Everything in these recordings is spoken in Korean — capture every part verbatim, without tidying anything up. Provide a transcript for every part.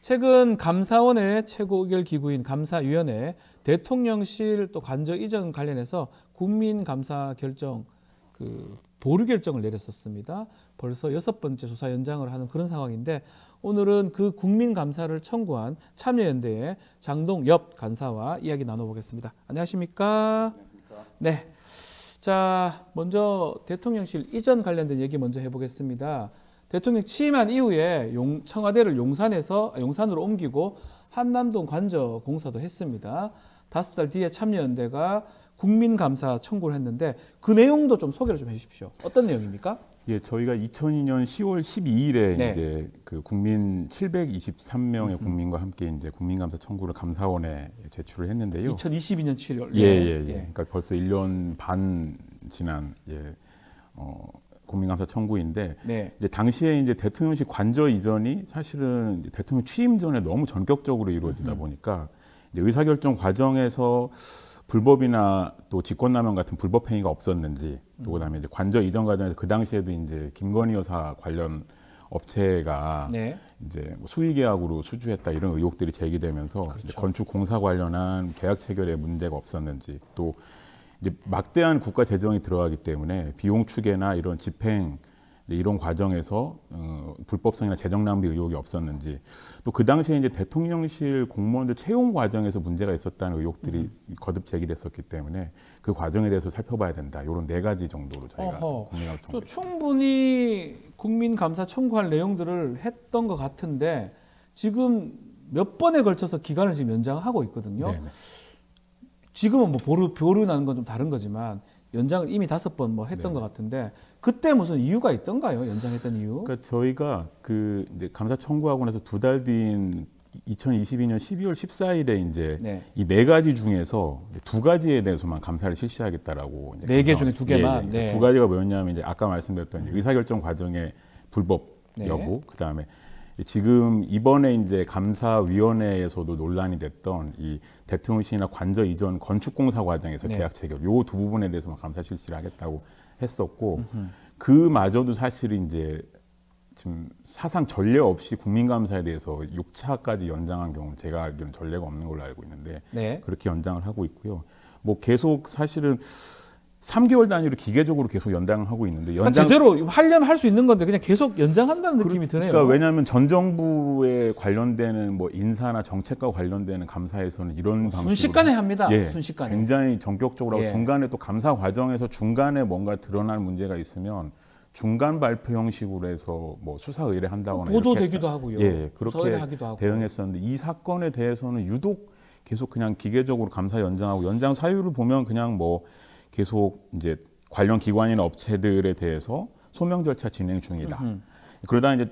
최근 감사원의 최고 의결 기구인 감사위원회 대통령실 또 관저 이전 관련해서 국민감사 결정 그 보류 결정을 내렸었습니다. 벌써 여섯 번째 조사 연장을 하는 그런 상황인데 오늘은 그 국민감사를 청구한 참여연대의 장동엽 간사와 이야기 나눠보겠습니다. 안녕하십니까? 안녕하십니까? 네. 자, 먼저 대통령실 이전 관련된 얘기 먼저 해보겠습니다. 대통령 취임한 이후에 용, 청와대를 용산에서 용산으로 옮기고 한남동 관저 공사도 했습니다. 다섯 달 뒤에 참여연대가 국민감사 청구를 했는데 그 내용도 좀 소개를 좀 해주십시오. 어떤 내용입니까? 예, 저희가 이천이 년 시월 십이일에 네. 이제 그 국민 칠백이십삼 명의 국민과 함께 이제 국민감사 청구를 감사원에 제출을 했는데요. 이천이십이 년 칠월. 예, 예, 예. 그러니까 벌써 일 년 반 지난 예, 어, 국민감사 청구인데 네. 이제 당시에 이제 대통령실 관저 이전이 사실은 이제 대통령 취임 전에 너무 전격적으로 이루어지다 음. 보니까 이제 의사결정 과정에서 불법이나 또 직권남용 같은 불법 행위가 없었는지 또 그다음에 이제 관저 이전 과정에서 그 당시에도 이제 김건희 여사 관련 업체가 네. 이제 뭐 수의계약으로 수주했다 이런 의혹들이 제기되면서 그렇죠. 이제 건축 공사 관련한 계약 체결에 문제가 없었는지 또 이제 막대한 국가 재정이 들어가기 때문에 비용 추계나 이런 집행 이런 과정에서 어, 불법성이나 재정 낭비 의혹이 없었는지 또 그 당시에 이제 대통령실 공무원들 채용 과정에서 문제가 있었다는 의혹들이 음. 거듭 제기됐었기 때문에 그 과정에 대해서 살펴봐야 된다. 이런 네 가지 정도로 저희가 국민감사 또 충분히 국민감사 청구할 내용들을 했던 것 같은데 지금 몇 번에 걸쳐서 기간을 지금 연장하고 있거든요. 네네. 지금은 뭐 보류, 보류 나는 건 좀 다른 거지만 연장을 이미 다섯 번 뭐 했던 네네. 것 같은데 그때 무슨 이유가 있던가요? 연장했던 이유? 그러니까 저희가 그 이제 감사 청구하고 나서 두 달 뒤인 이천이십이 년 십이월 십사일에 이제 네. 이 네 가지 중에서 두 가지에 대해서만 감사를 실시하겠다라고 네 개 중에 두 개만. 예, 예. 네. 두 가지가 뭐였냐면 이제 아까 말씀드렸던 이제 의사결정 과정의 불법 네. 여부, 그다음에 지금 이번에 이제 감사위원회에서도 논란이 됐던 이 대통령실이나 관저 이전 건축공사 과정에서 네. 계약 체결 요 두 부분에 대해서만 감사 실시를 하겠다고 했었고 음흠. 그마저도 사실 이제 지금 사상 전례 없이 국민감사에 대해서 육 차까지 연장한 경우는 제가 알기로는 전례가 없는 걸로 알고 있는데 네. 그렇게 연장을 하고 있고요. 뭐 계속 사실은 삼 개월 단위로 기계적으로 계속 연장을 하고 있는데 연장 그러니까 제대로 하려면 할 수 있는 건데 그냥 계속 연장한다는 느낌이 드네요. 그러니까 왜냐하면 전 정부에 관련되는 뭐 인사나 정책과 관련되는 감사에서는 이런 방식으로 순식간에 합니다. 예, 순식간에. 굉장히 전격적으로 하고 예. 중간에 또 감사 과정에서 중간에 뭔가 드러날 문제가 있으면 중간 발표 형식으로 해서 뭐 수사 의뢰한다거나 보도되기도 하고요. 예, 그렇게 하기도 하고. 대응했었는데 이 사건에 대해서는 유독 계속 그냥 기계적으로 감사 연장하고 연장 사유를 보면 그냥 뭐 계속 이제 관련 기관이나 업체들에 대해서 소명 절차 진행 중이다. 음흠. 그러다 이제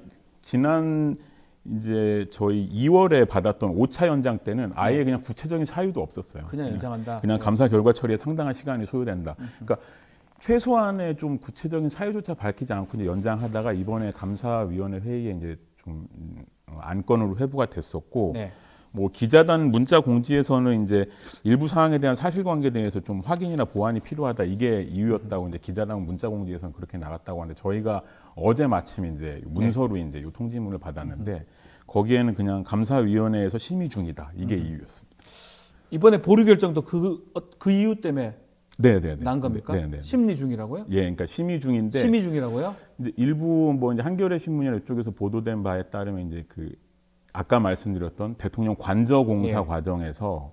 지난 이제 저희 이월에 받았던 오 차 연장 때는 아예 네. 그냥 구체적인 사유도 없었어요. 그냥 연장한다. 그냥 네. 감사 결과 처리에 상당한 시간이 소요된다. 음흠. 그러니까 최소한의 좀 구체적인 사유조차 밝히지 않고 이제 연장하다가 이번에 감사위원회 회의에 이제 좀 안건으로 회부가 됐었고. 네. 뭐 기자단 문자 공지에서는 이제 일부 사항에 대한 사실관계에 대해서 좀 확인이나 보완이 필요하다 이게 이유였다고 이제 기자단 문자 공지에서는 그렇게 나갔다고 하는데 저희가 어제 마침 이제 문서로 네. 이제 요 통지문을 받았는데 음. 거기에는 그냥 감사위원회에서 심의 중이다 이게 음. 이유였습니다. 이번에 보류 결정도 그, 그 이유 때문에 네네네. 난 겁니까? 네네. 심리 중이라고요? 예, 그러니까 심의 중인데 심의 중이라고요? 이제 일부 뭐 이제 한겨레 신문이나 이쪽에서 보도된 바에 따르면 이제 그 아까 말씀드렸던 대통령 관저 공사 예. 과정에서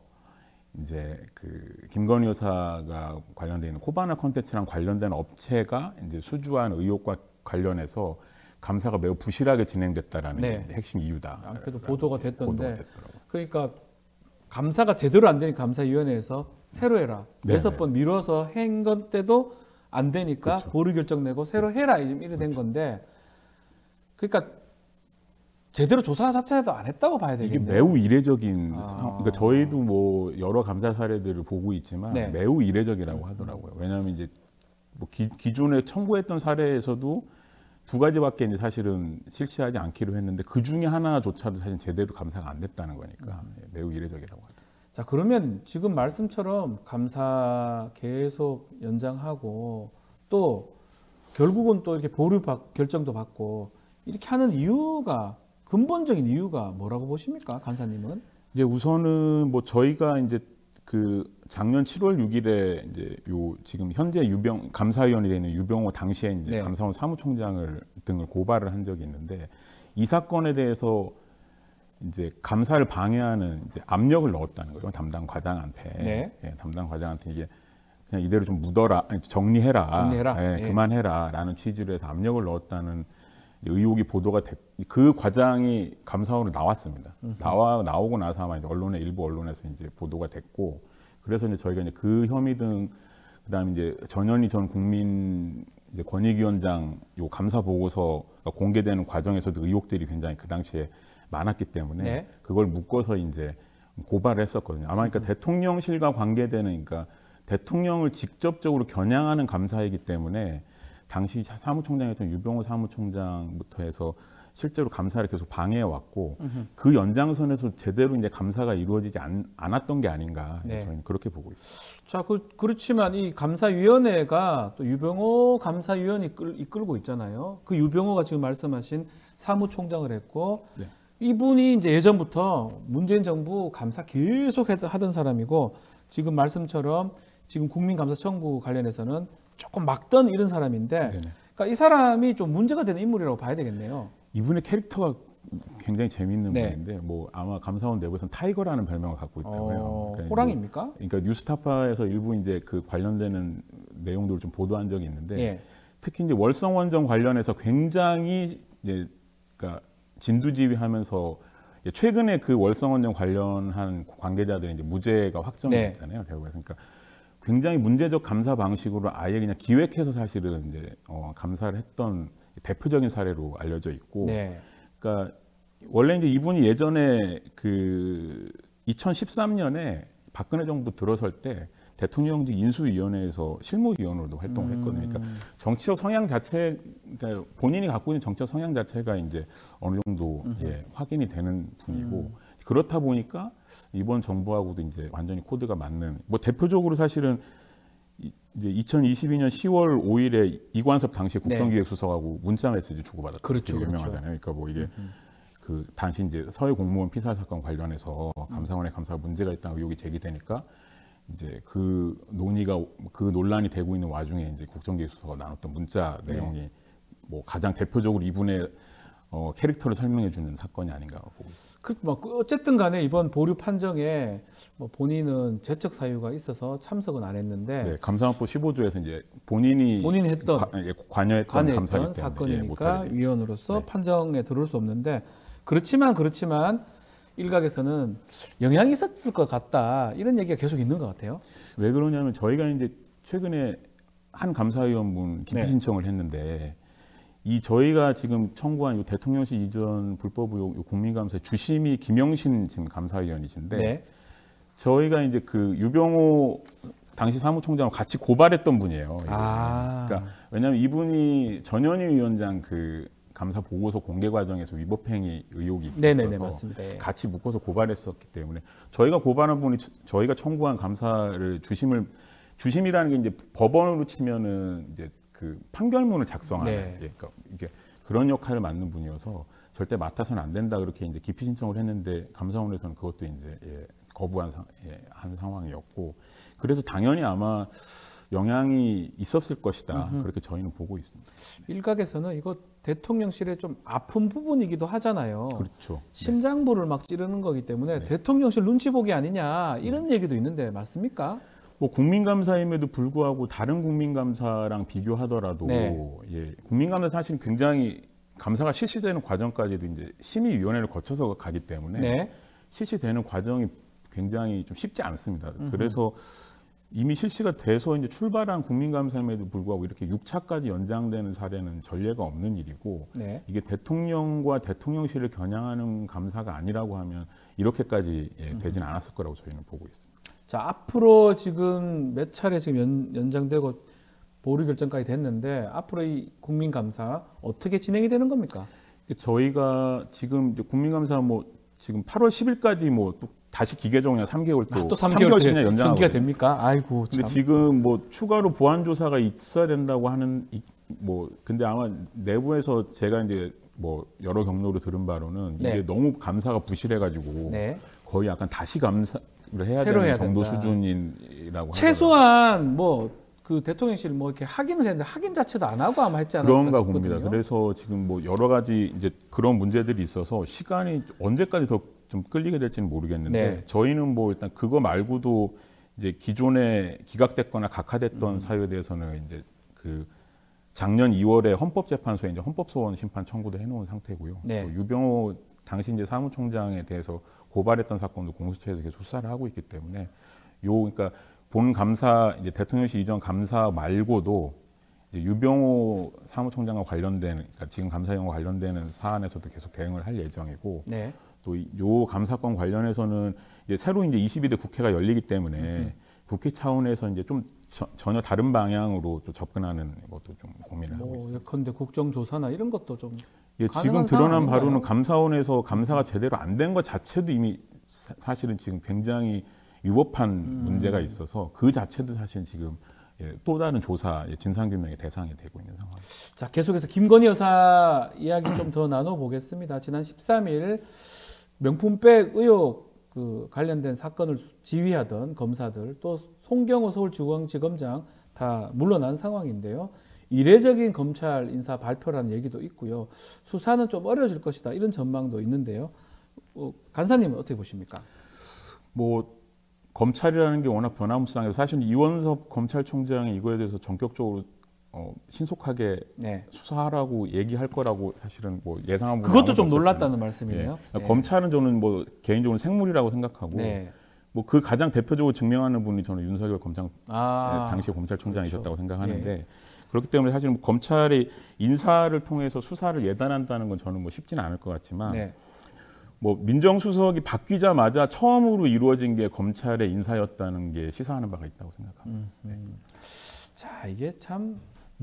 이제 그 김건희 여사가 관련돼 있는 코바나 콘텐츠랑 관련된 업체가 이제 수주한 의혹과 관련해서 감사가 매우 부실하게 진행됐다라는 네. 게 핵심 이유다. 아, 그래도 보도가 됐던데. 보도가 그러니까 감사가 제대로 안 되니까 감사위원회에서 새로 해라. 여섯 번 미뤄서 한 건데도 안 되니까 그렇죠. 보류 결정 내고 새로 해라 이래 된 그렇죠. 건데. 그러니까. 제대로 조사 자체도 안 했다고 봐야 되겠네요. 이게 매우 이례적인 아. 상황. 그러니까 저희도 뭐 여러 감사 사례들을 보고 있지만 네. 매우 이례적이라고 하더라고요. 왜냐하면 이제 뭐 기, 기존에 청구했던 사례에서도 두 가지밖에 이제 사실은 실시하지 않기로 했는데 그 중에 하나조차도 사실 제대로 감사가 안 됐다는 거니까 음. 매우 이례적이라고 하더라고요. 자, 그러면 지금 말씀처럼 감사 계속 연장하고 또 결국은 또 이렇게 보류 결정도 받고 이렇게 하는 이유가 근본적인 이유가 뭐라고 보십니까, 간사님은? 이제 우선은 뭐 저희가 이제 그 작년 칠월 육일에 이제 요 지금 현재 유병 감사위원이 되어 있는 유병호 당시에 이제 네. 감사원 사무총장을 등을 고발을 한 적이 있는데 이 사건에 대해서 이제 감사를 방해하는 이제 압력을 넣었다는 거예요. 담당 과장한테. 네. 예, 담당 과장한테 이게 그냥 이대로 좀 묻어라, 아니, 정리해라, 정리해라. 예, 예. 그만해라라는 취지로 해서 압력을 넣었다는 의혹이 보도가 됐. 그 과장이 감사원으로 나왔습니다. 음흠. 나와 나오고 나서 아마 이제 언론에 일부 언론에서 이제 보도가 됐고, 그래서 이제 저희가 이제 그 혐의 등 그다음에 이제 전현희 전 국민 이제 권익위원장 요 감사 보고서가 공개되는 과정에서도 의혹들이 굉장히 그 당시에 많았기 때문에 네. 그걸 묶어서 이제 고발을 했었거든요. 아마 그러니까 음. 대통령실과 관계되는, 그러니까 대통령을 직접적으로 겨냥하는 감사이기 때문에 당시 사무총장이었던 유병호 사무총장부터 해서 실제로 감사를 계속 방해해 왔고 음흠. 그 연장선에서 제대로 이제 감사가 이루어지지 않, 않았던 게 아닌가 네. 저희는 그렇게 보고 있습니다. 자, 그, 그렇지만 이 감사위원회가 또 유병호 감사위원이 이끌, 이끌고 있잖아요. 그 유병호가 지금 말씀하신 사무총장을 했고 네. 이분이 이제 예전부터 문재인 정부 감사 계속 하던 사람이고 지금 말씀처럼 지금 국민감사 청구 관련해서는 조금 막던 이런 사람인데 네네. 그러니까 이 사람이 좀 문제가 되는 인물이라고 봐야 되겠네요. 이분의 캐릭터가 굉장히 재미있는 네. 분인데 뭐 아마 감사원 내부에서는 타이거라는 별명을 갖고 있다고요. 어, 그러니까 호랑입니까? 그러니까 뉴스타파에서 일부 이제 그 관련되는 내용들을 좀 보도한 적이 있는데 예. 특히 이제 월성원전 관련해서 굉장히 이제 그러니까 진두지휘하면서 최근에 그 월성원전 관련한 관계자들이 이제 무죄가 확정됐잖아요. 네. 대구에서. 그러니까 굉장히 문제적 감사 방식으로 아예 그냥 기획해서 사실은 이제 어, 감사를 했던 대표적인 사례로 알려져 있고, 네. 그러니까 원래 이제 이분이 예전에 그 이천십삼 년에 박근혜 정부 들어설 때 대통령직 인수위원회에서 실무위원으로도 활동을 했거든요. 그러니까 정치적 성향 자체, 그러니까 본인이 갖고 있는 정치적 성향 자체가 이제 어느 정도 예, 확인이 되는 분이고 음. 그렇다 보니까 이번 정부하고도 이제 완전히 코드가 맞는. 뭐 대표적으로 사실은 이제 이천이십이 년 시월 오일에 이관섭 당시 국정기획수석하고 네. 문자 메시지 주고받았던 그렇죠, 게 유명하잖아요. 그러니까 뭐 이게 음흠. 그 당시 이제 서해 공무원 피살 사건 관련해서 감사원의 감사가 문제가 있다는 의혹이 제기되니까. 이제 그 논의가 그 논란이 되고 있는 와중에 이제 국정기획수석과 나눴던 문자 내용이 네. 뭐 가장 대표적으로 이분의 어, 캐릭터를 설명해 주는 사건이 아닌가 보고 있습니다. 그, 뭐 어쨌든 간에 이번 보류 판정에 뭐 본인은 재척 사유가 있어서 참석은 안 했는데 네, 감사원법 십오 조에서 이제 본인이 본인이 했던 과, 예, 관여했던, 관여했던 감사이기 때문에 사건이니까 예, 위원으로서 네. 판정에 들어올 수 없는데 그렇지만 그렇지만 일각에서는 영향이 있었을 것 같다 이런 얘기가 계속 있는 것 같아요. 왜 그러냐면 저희가 이제 최근에 한 감사위원분 기피 신청을 네. 했는데 이 저희가 지금 청구한 이 대통령실 이전 불법 의혹 국민감사의 주심이 김영신 지금 감사위원이신데 네. 저희가 이제 그 유병호 당시 사무총장을 같이 고발했던 분이에요. 아. 그러니까 왜냐하면 이분이 전현희 위원장 그 감사 보고서 공개 과정에서 위법행위 의혹이 네네네, 있어서 맞습니다. 예. 같이 묶어서 고발했었기 때문에 저희가 고발한 분이 저희가 청구한 감사를 주심을 주심이라는 게 이제 법원으로 치면은 이제 그 판결문을 작성하는 네. 예, 그러니까 이게 그런 역할을 맡는 분이어서 절대 맡아서는 안 된다 그렇게 이제 기피 신청을 했는데 감사원에서는 그것도 이제 예, 거부한 사, 예, 한 상황이었고 그래서 당연히 아마 영향이 있었을 것이다. 음흠. 그렇게 저희는 보고 있습니다. 일각에서는 이거 대통령실의 좀 아픈 부분이기도 하잖아요. 그렇죠. 심장부를 네. 막 찌르는 거기 때문에 네. 대통령실 눈치 보기 아니냐 이런 네. 얘기도 있는데 맞습니까? 뭐 국민감사임에도 불구하고 다른 국민감사랑 비교하더라도 네. 예, 국민감사 사실 굉장히 감사가 실시되는 과정까지도 이제 심의위원회를 거쳐서 가기 때문에 네. 실시되는 과정이 굉장히 좀 쉽지 않습니다. 음흠. 그래서 이미 실시가 돼서 이제 출발한 국민감사임에도 불구하고 이렇게 육 차까지 연장되는 사례는 전례가 없는 일이고 네. 이게 대통령과 대통령실을 겨냥하는 감사가 아니라고 하면 이렇게까지 예, 되지는 않았을 거라고 저희는 보고 있습니다. 자, 앞으로 지금 몇 차례 지금 연, 연장되고 보류 결정까지 됐는데 앞으로 이 국민감사 어떻게 진행이 되는 겁니까? 저희가 지금 이제 국민감사 뭐 지금 팔월 십일까지 뭐 또 다시 기계정량 삼 개월 또, 아, 또 삼 개월씩이나 연장하고 됩니까? 아이고 참. 근데 지금 뭐 추가로 보완 조사가 있어야 된다고 하는 뭐 근데 아마 내부에서 제가 이제 뭐 여러 경로로 들은 바로는 네. 이게 너무 감사가 부실해가지고 네. 거의 약간 다시 감사를 해야 새로 되는 해야 정도 된다. 수준이라고 최소한 뭐 그 대통령실 뭐 이렇게 확인을 했는데 확인 자체도 안 하고 아마 했지 않았을까 그런가 싶거든요. 봅니다. 그래서 지금 뭐 여러 가지 이제 그런 문제들이 있어서 시간이 언제까지 더 좀 끌리게 될지는 모르겠는데 네. 저희는 뭐 일단 그거 말고도 이제 기존에 기각됐거나 각하됐던 음. 사유에 대해서는 이제 그 작년 이월에 헌법재판소에 이제 헌법소원 심판 청구도 해놓은 상태고요. 네. 또 유병호 당시 이제 사무총장에 대해서 고발했던 사건도 공수처에서 계속 수사를 하고 있기 때문에 요 그러니까 본 감사 이제 대통령실 이전 감사 말고도 이제 유병호 사무총장과 관련된 그러니까 지금 감사형과 관련되는 사안에서도 계속 대응을 할 예정이고 네. 또 요 감사권 관련해서는 이제 새로 이제 이십이 대 국회가 열리기 때문에 음. 국회 차원에서 이제 좀 저, 전혀 다른 방향으로 또 접근하는 것도 좀 고민을 하고 뭐 있습니다. 예컨대 국정조사나 이런 것도 좀 예, 가능한 지금 상황 드러난 아닌가요? 바로는 감사원에서 감사가 제대로 안 된 것 자체도 이미 사, 사실은 지금 굉장히 위법한 음. 문제가 있어서 그 자체도 사실 지금 예, 또 다른 조사, 예, 진상규명의 대상이 되고 있는 상황입니다. 자, 계속해서 김건희 여사 이야기 좀 더 나눠보겠습니다. 지난 십삼 일 명품백 의혹 그 관련된 사건을 지휘하던 검사들 또 송경호 서울중앙지검장 다 물러난 상황인데요. 이례적인 검찰 인사 발표라는 얘기도 있고요. 수사는 좀 어려워질 것이다 이런 전망도 있는데요. 어, 간사님은 어떻게 보십니까? 뭐 검찰이라는 게 워낙 변화무쌍해서 사실 이원섭 검찰총장이 이거에 대해서 전격적으로 어, 신속하게 네. 수사하라고 얘기할 거라고 사실은 뭐 예상하고 그것도 좀 놀랐다는 말씀이에요. 예. 검찰은 저는 뭐 개인적으로 생물이라고 생각하고 네. 뭐 그 가장 대표적으로 증명하는 분이 저는 윤석열 검찰 아, 예, 당시 검찰총장이셨다고 그렇죠. 생각하는데 예. 그렇기 때문에 사실 뭐 검찰이 인사를 통해서 수사를 예단한다는 건 저는 뭐 쉽지는 않을 것 같지만 네. 뭐 민정수석이 바뀌자마자 처음으로 이루어진 게 검찰의 인사였다는 게 시사하는 바가 있다고 생각합니다. 음, 음. 자, 이게 참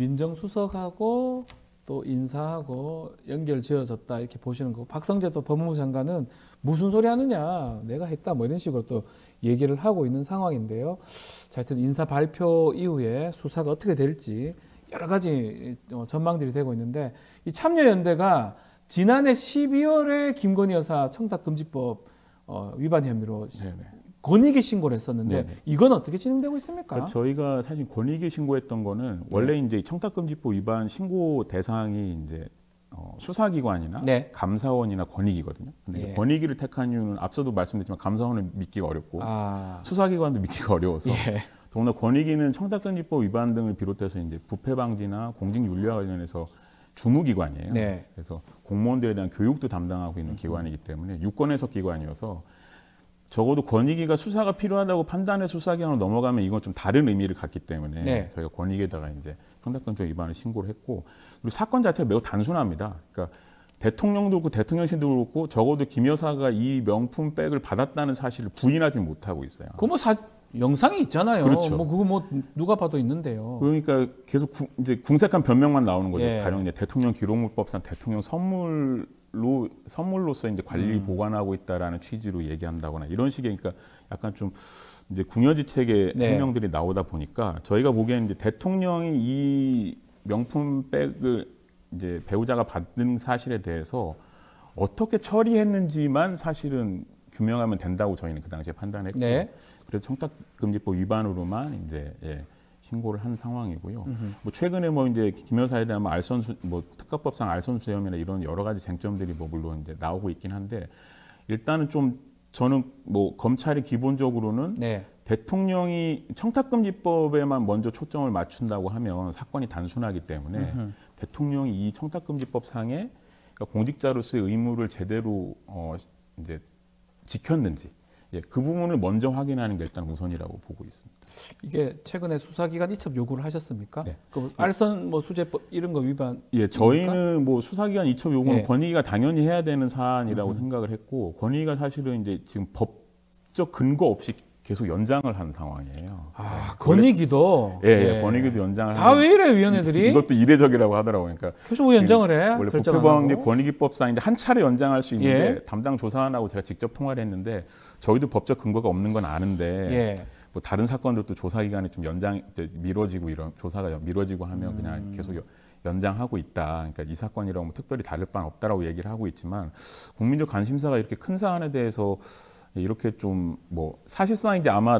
민정수석하고 또 인사하고 연결 지어졌다 이렇게 보시는 거고 박성재 또 법무부 장관은 무슨 소리 하느냐 내가 했다 뭐 이런 식으로 또 얘기를 하고 있는 상황인데요. 자, 하여튼 인사 발표 이후에 수사가 어떻게 될지 여러 가지 전망들이 되고 있는데 이 참여연대가 지난해 십이월에 김건희 여사 청탁금지법 어, 위반 혐의로 네네. 권익위 신고를 했었는데 네네. 이건 어떻게 진행되고 있습니까? 그러니까 저희가 사실 권익위 신고했던 거는 원래 이제 청탁금지법 위반 신고 대상이 이제 어, 수사기관이나 네. 감사원이나 권익위거든요. 근데 이제 예. 권익위를 택한 이유는 앞서도 말씀드렸지만 감사원은 믿기가 어렵고 아, 수사기관도 믿기가 어려워서 예. 더구나 권익위는 청탁금지법 위반 등을 비롯해서 이제 부패 방지나 공직윤리와 관련해서 주무기관이에요. 네. 그래서 공무원들에 대한 교육도 담당하고 있는 기관이기 때문에 유권해석 기관이어서 적어도 권익위가 수사가 필요하다고 판단해 수사기관으로 넘어가면 이건 좀 다른 의미를 갖기 때문에 네. 저희가 권익위에다가 이제 청탁금지법 위반을 신고를 했고 그리고 사건 자체가 매우 단순합니다. 그러니까 대통령도 그렇고 대통령실도 그렇고 적어도 김 여사가 이 명품백을 받았다는 사실을 부인하지 못하고 있어요. 그거 뭐 사, 영상이 있잖아요. 그렇죠. 뭐 그거 뭐 누가 봐도 있는데요. 그러니까 계속 구, 이제 궁색한 변명만 나오는 거죠. 예. 가령 이제 대통령 기록물법상 대통령 선물로 선물로서 이제 관리 음. 보관하고 있다라는 취지로 얘기한다거나 이런 식의 그러니까 약간 좀 이제 궁여지책의 네. 해명들이 나오다 보니까 저희가 보기에는 이제 대통령이 이 명품백을 이제 배우자가 받은 사실에 대해서 어떻게 처리했는지만 사실은 규명하면 된다고 저희는 그 당시에 판단했고 네. 그래서 청탁금지법 위반으로만 이제 예, 신고를 한 상황이고요. 음흠. 뭐 최근에 뭐 이제 김 여사에 대한 뭐 알선수 뭐 특가법상 알선수염이나 이런 여러 가지 쟁점들이 뭐 물론 이제 나오고 있긴 한데 일단은 좀 저는 뭐 검찰이 기본적으로는 네. 대통령이 청탁금지법에만 먼저 초점을 맞춘다고 하면 사건이 단순하기 때문에 음흠. 대통령이 이 청탁금지법 상에 그러니까 공직자로서의 의무를 제대로 어 이제 지켰는지 예, 그 부분을 먼저 확인하는 게 일단 우선이라고 보고 있습니다. 이게 최근에 수사기관 이첩 요구를 하셨습니까? 네. 그 알선 뭐 수재법 이런 거 위반. 예, 저희는 뭐 수사기관 이첩 요구는 예. 권익위가 당연히 해야 되는 사안이라고 음. 생각을 했고 권익위가 사실은 이제 지금 법적 근거 없이 계속 연장을 한 상황이에요. 아, 권익위도. 예, 예, 권익위도 연장을 다 왜 하는- 이래 위원회들이? 이것도 이례적이라고 하더라고요. 그러니까 계속 왜 연장을 해? 원래 결정 안 부패방지 하고? 권익위법상 이제 한 차례 연장할 수 있는데 예. 담당 조사관하고 제가 직접 통화를 했는데 저희도 법적 근거가 없는 건 아는데 예. 뭐 다른 사건들도 조사 기간이 좀 연장 이제 미뤄지고 이런 조사가 미뤄지고 하면 그냥 음. 계속 여- 연장하고 있다. 그러니까 이 사건이랑 뭐 특별히 다를 바는 없다라고 얘기를 하고 있지만 국민적 관심사가 이렇게 큰 사안에 대해서 이렇게 좀 뭐 사실상 이제 아마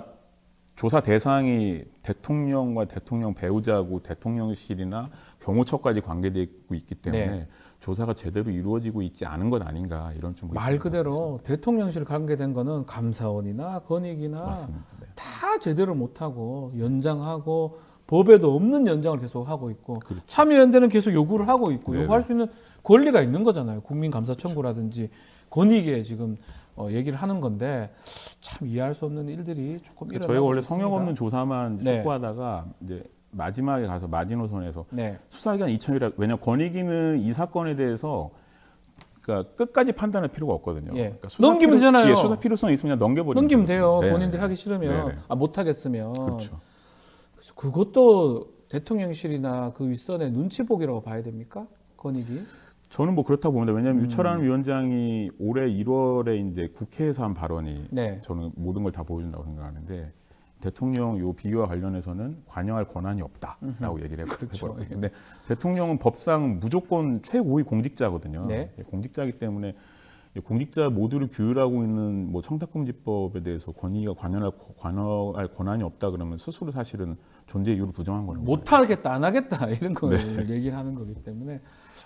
조사 대상이 대통령과 대통령 배우자고 대통령실이나 경호처까지 관계되고 있기 때문에 네. 조사가 제대로 이루어지고 있지 않은 것 아닌가 이런 좀 말 그대로 대통령실 관계된 거는 감사원이나 건익이나 맞습니다. 네. 다 제대로 못하고 연장하고 법에도 없는 연장을 계속 하고 있고 그렇죠. 참여연대는 계속 요구를 하고 있고 네네. 요구할 수 있는 권리가 있는 거잖아요. 국민감사 청구라든지 건익에 지금 어, 얘기를 하는 건데 참 이해할 수 없는 일들이 조금 일어나고 저희가 원래 있습니다. 성역 없는 조사만 네. 촉구하다가 이제 마지막에 가서 마지노선에서 네. 수사기간 이천이라 왜냐 권익위는 이 사건에 대해서 그러니까 끝까지 판단할 필요가 없거든요. 예. 그러니까 수사 넘기면 필요, 되잖아요. 예, 수사 필요성 있으면 그냥 넘겨버리면 넘기면 돼요. 네. 본인들이 하기 싫으면 네. 아, 못 하겠으면 그렇죠. 그래서 그것도 대통령실이나 그 윗선의 눈치 보기라고 봐야 됩니까? 건익이? 저는 뭐 그렇다고 봅니다. 왜냐하면 음. 유철한 위원장이 올해 일월에 이제 국회에서 한 발언이 네. 저는 모든 걸 다 보여준다고 생각하는데 대통령 요 비위와 관련해서는 관여할 권한이 없다라고 얘기를 그렇죠. 해버렸거든요. 근데 대통령은 법상 무조건 최고위 공직자거든요. 네. 공직자이기 때문에 공직자 모두를 규율하고 있는 뭐 청탁금지법에 대해서 권위가 관여할, 관여할 권한이 없다 그러면 스스로 사실은 존재 이유를 부정한 거는 못 하겠다, 안 하겠다 이런 걸 네. 얘기를 하는 거기 때문에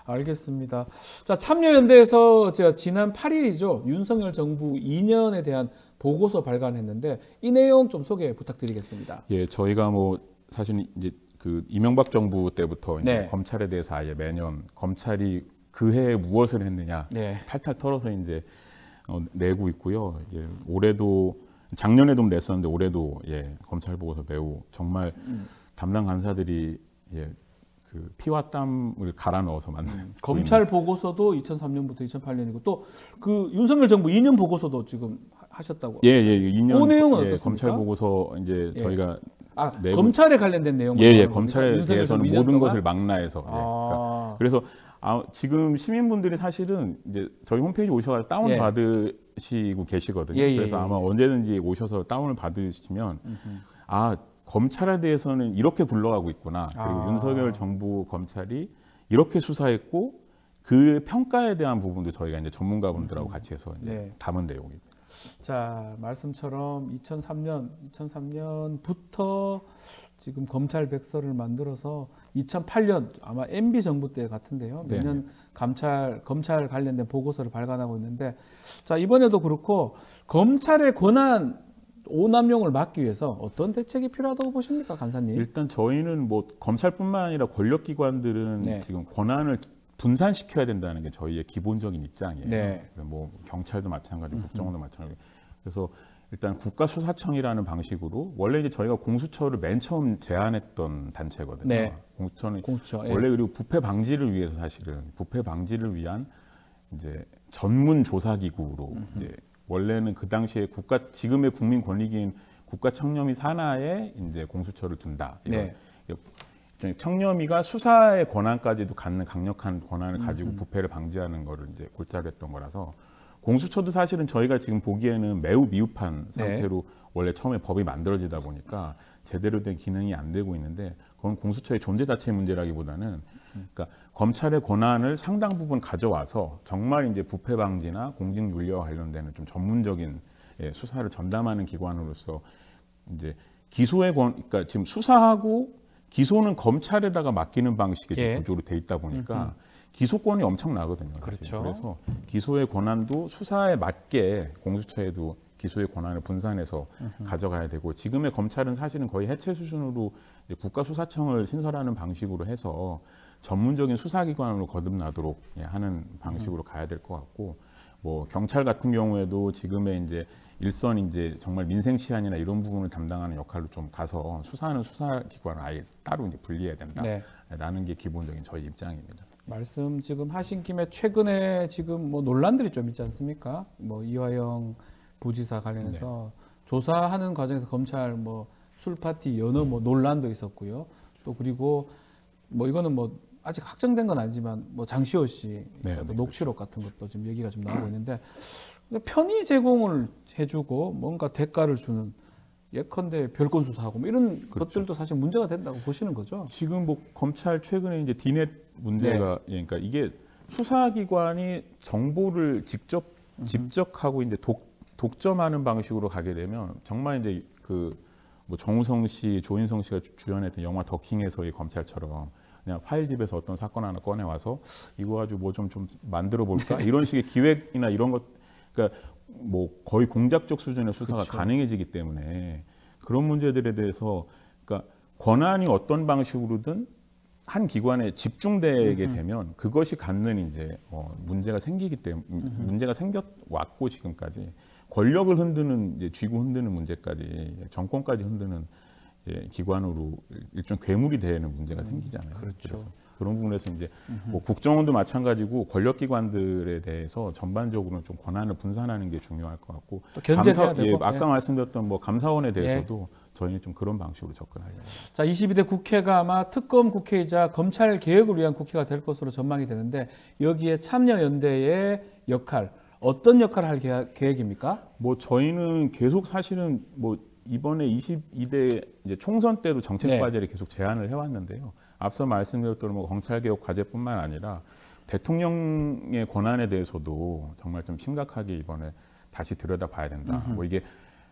알겠습니다. 자, 참여연대에서 제가 지난 팔 일이죠. 윤석열 정부 이 년에 대한 보고서 발간했는데 이 내용 좀 소개 부탁드리겠습니다. 예, 저희가 뭐 사실 이제 그 이명박 정부 때부터 이제 네. 검찰에 대해서 아예 매년 검찰이 그 해에 무엇을 했느냐 네. 탈탈 털어서 이제 어, 내고 있고요. 예, 올해도 작년에도 냈었는데 올해도 예, 검찰 보고서 매우 정말 음. 담당 간사들이 예, 그 피와 땀을 갈아 넣어서 만든 음. 검찰 보고서도 이천삼 년부터 이천팔 년이고 또 그 윤석열 정부 이 년 보고서도 지금 하셨다고. 예, 예, 이 년 그 내용은 예, 어떻습니까? 검찰 보고서 이제 예. 저희가 아, 내부- 검찰에 관련된 내용. 예, 예, 검찰에 대해서는 모든 동안? 것을 망라해서 예, 그러니까 아, 그래서 아, 지금 시민분들이 사실은 이제 저희 홈페이지 오셔서 다운 예. 받으시고 계시거든요. 예, 예, 그래서 예, 아마 예. 언제든지 오셔서 다운을 받으시면 음흠. 아 검찰에 대해서는 이렇게 굴러가고 있구나. 그리고 아. 윤석열 정부 검찰이 이렇게 수사했고 그 평가에 대한 부분도 저희가 이제 전문가분들하고 같이 해서 이제 네. 담은 내용입니다. 자, 말씀처럼 이천삼 년, 이천삼 년부터 지금 검찰 백서를 만들어서 이천팔 년 아마 엠비 정부 때 같은데요. 네. 매년 검찰 검찰 관련된 보고서를 발간하고 있는데, 자 이번에도 그렇고 검찰의 권한 오남용을 막기 위해서 어떤 대책이 필요하다고 보십니까, 간사님? 일단 저희는 뭐 검찰뿐만 아니라 권력기관들은 네. 지금 권한을 분산시켜야 된다는 게 저희의 기본적인 입장이에요. 네. 뭐 경찰도 마찬가지, 국정원도 마찬가지. 그래서 일단 국가수사청이라는 방식으로 원래 이제 저희가 공수처를 맨 처음 제안했던 단체거든요. 네. 공수처는 공수처. 예. 원래 그리고 부패 방지를 위해서 사실은 부패 방지를 위한 이제 전문 조사 기구로 이제 원래는 그 당시에 국가 지금의 국민 권익위인 국가청렴위 산하에 이제 공수처를 둔다. 이런 네. 청렴위가 수사의 권한까지도 갖는 강력한 권한을 가지고 부패를 방지하는 거를 이제 골자로 했던 거라서 공수처도 사실은 저희가 지금 보기에는 매우 미흡한 상태로 네. 원래 처음에 법이 만들어지다 보니까 제대로 된 기능이 안 되고 있는데 그건 공수처의 존재 자체의 문제라기보다는 그러니까 검찰의 권한을 상당 부분 가져와서 정말 이제 부패 방지나 공직 윤리와 관련되는 좀 전문적인 예, 수사를 전담하는 기관으로서 이제 기소의 권, 그러니까 지금 수사하고 기소는 검찰에다가 맡기는 방식의 예. 구조로 돼 있다 보니까 음흠. 기소권이 엄청나거든요. 그렇죠. 그래서 기소의 권한도 수사에 맞게 공수처에도 기소의 권한을 분산해서 음흠. 가져가야 되고 지금의 검찰은 사실은 거의 해체 수준으로 국가수사청을 신설하는 방식으로 해서 전문적인 수사기관으로 거듭나도록 하는 방식으로 가야 될 것 같고 뭐 경찰 같은 경우에도 지금의 이제 일선 이제 정말 민생 시안이나 이런 부분을 담당하는 역할로 좀 가서 수사하는 수사기관을 아예 따로 이제 분리해야 된다라는 네. 게 기본적인 저희 입장입니다. 말씀 지금 하신 김에 최근에 지금 뭐 논란들이 좀 있지 않습니까? 뭐 이화영 부지사 관련해서 네. 조사하는 과정에서 검찰 뭐 술 파티 연어 뭐 논란도 있었고요. 또 그리고 뭐 이거는 뭐 아직 확정된 건 아니지만 뭐 장시호 씨 네, 뭐 네, 녹취록 그렇죠. 같은 것도 지금 얘기가 좀 나오고 있는데 편의 제공을 해주고 뭔가 대가를 주는 예컨대 별건 수사하고 뭐 이런 그렇죠. 것들도 사실 문제가 된다고 보시는 거죠. 지금 뭐 검찰 최근에 이제 디넷 문제가 네. 예, 그러니까 이게 수사기관이 정보를 직접 집적하고 이제 독, 독점하는 방식으로 가게 되면 정말 이제 그 뭐 정우성 씨, 조인성 씨가 주- 주연했던 영화 더킹에서의 검찰처럼 그냥 파일집에서 어떤 사건 하나 꺼내 와서 이거 가지고 뭐 좀 좀 만들어 볼까 이런 식의 기획이나 이런 것 그러니까 뭐 거의 공작적 수준의 수사가 그렇죠. 가능해지기 때문에 그런 문제들에 대해서 그러니까 권한이 어떤 방식으로든 한 기관에 집중되게 되면 그것이 갖는 이제 어 문제가 생기기 때문에 문제가 생겨 왔고 지금까지 권력을 흔드는 이제 쥐고 흔드는 문제까지 정권까지 흔드는 예, 기관으로 일종 괴물이 되는 문제가 생기잖아요. 그렇죠. 그래서 그런 부분에서 이제 뭐 국정원도 마찬가지고 권력기관들에 대해서 전반적으로는 좀 권한을 분산하는 게 중요할 것 같고 또 견제해야 감사- 되고. 예, 아까 예. 말씀드렸던 뭐 감사원에 대해서도 저희는 좀 그런 방식으로 접근하려고 합니다. 자, 이십이 대 국회가 아마 특검 국회이자 검찰 개혁을 위한 국회가 될 것으로 전망이 되는데 여기에 참여연대의 역할 어떤 역할을 할 계획- 계획입니까? 뭐 저희는 계속 사실은 뭐 이번에 이십이 대 이제 총선 때도 정책 네. 과제를 계속 제안을 해왔는데요. 앞서 말씀드렸던 뭐 검찰개혁 과제뿐만 아니라 대통령의 권한에 대해서도 정말 좀 심각하게 이번에 다시 들여다봐야 된다. 뭐 이게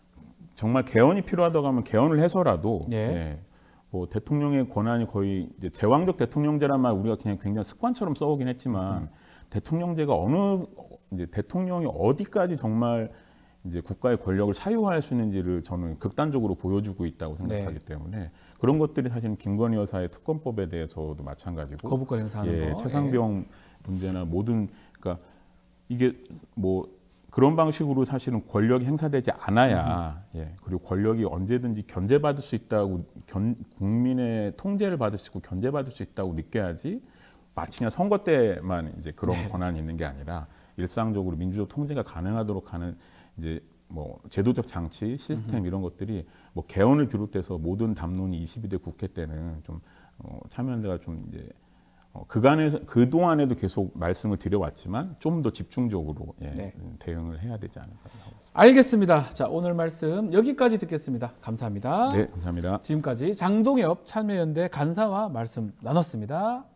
정말 개헌이 필요하다고 하면 개헌을 해서라도 예. 예, 뭐 대통령의 권한이 거의 이제 제왕적 대통령제란 말 우리가 그냥 굉장히 습관처럼 써오긴 했지만 대통령제가 어느 이제 대통령이 어디까지 정말 이제 국가의 권력을 사유화할 수 있는지를 저는 극단적으로 보여주고 있다고 생각하기 네. 때문에 그런 것들이 사실은 김건희 여사의 특검법에 대해서도 마찬가지고 거부권 행사하는 예, 거. 최상병 문제나 모든 그러니까 이게 뭐 그런 방식으로 사실은 권력이 행사되지 않아야 예, 그리고 권력이 언제든지 견제받을 수 있다고 견, 국민의 통제를 받을 수 있고 견제받을 수 있다고 느껴야지 마치 그냥 선거 때만 이제 그런 네. 권한이 있는 게 아니라 일상적으로 민주적 통제가 가능하도록 하는 이제 뭐 제도적 장치 시스템 이런 것들이 뭐 개헌을 비롯해서 모든 담론이 이십이 대 국회 때는 좀 어, 참여연대가 좀 이제 어, 그간에 그 동안에도 계속 말씀을 드려왔지만 좀 더 집중적으로 예, 네. 대응을 해야 되지 않을까 생각합니다. 알겠습니다. 자, 오늘 말씀 여기까지 듣겠습니다. 감사합니다. 네, 감사합니다. 지금까지 장동엽 참여연대 간사와 말씀 나눴습니다.